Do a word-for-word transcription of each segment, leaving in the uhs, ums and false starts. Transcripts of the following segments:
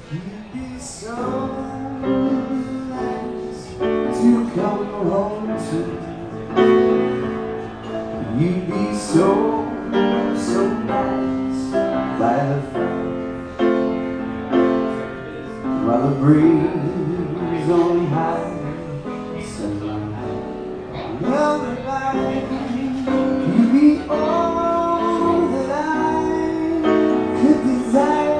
You'd be so nice to come home to. You'd be so, so nice by the fire, while the breeze on high said, well, you'd be all that I could desire.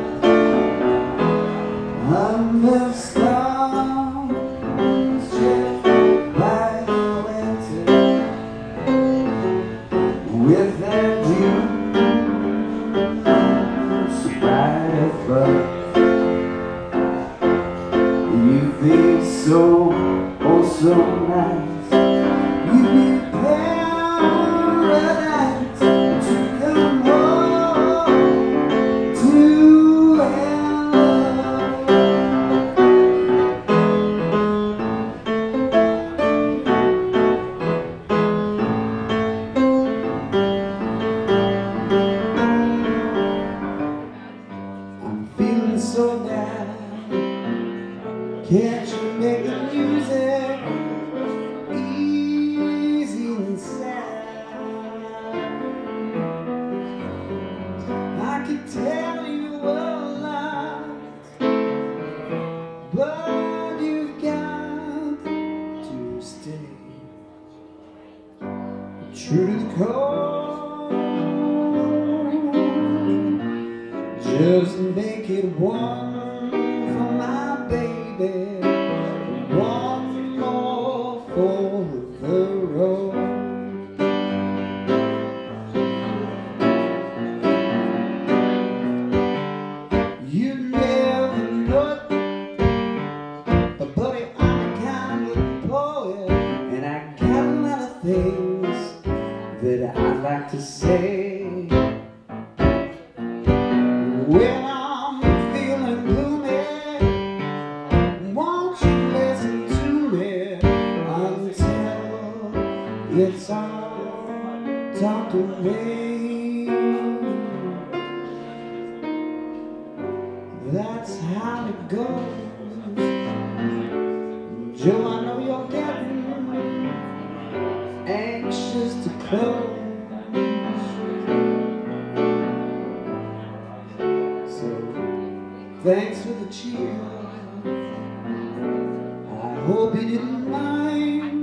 Under stars drift by the winter with their dew so bright above. You'd be so, oh so nice. You'd be paradise to come home to and love. I'm feeling so bad. Can't you make the music easy and sad? I could tell you a lot, but you've got to stay true to the core. Just make it one for my baby, one more for the road. You never know it, but buddy, I'm a kind of poet, and I got a lot of things that I'd like to say. When I'm feeling gloomy, won't you listen to me until it's all talked away? That's how it goes. Joe, I know you're getting anxious to close. Thanks for the cheer. I hope you didn't mind.